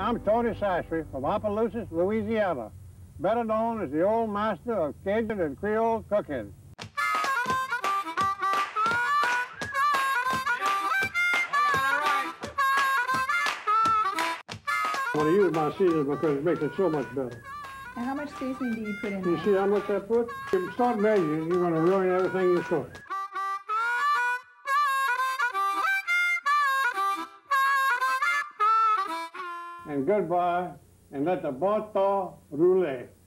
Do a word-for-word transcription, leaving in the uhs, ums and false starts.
I'm Tony Chachere from Opelousas, Louisiana, better known as the old master of Cajun and Creole cooking. I want to use my seasoning because it makes it so much better. And how much seasoning do you put in You there? see how much I put? If you start measuring, you're going to ruin everything you cook. And goodbye, and let the bon temps roule.